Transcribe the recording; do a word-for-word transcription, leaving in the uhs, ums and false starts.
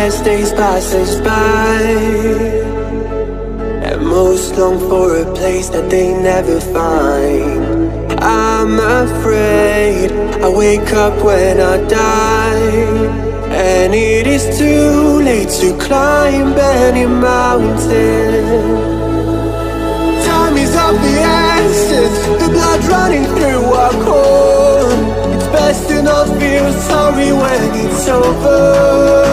as days pass us by, and most long for a place that they never find. I'm afraid I wake up when I die, and it is too late to climb any mountain. Time is of the essence, the blood running through our core. It's best to not feel sorry when it's over.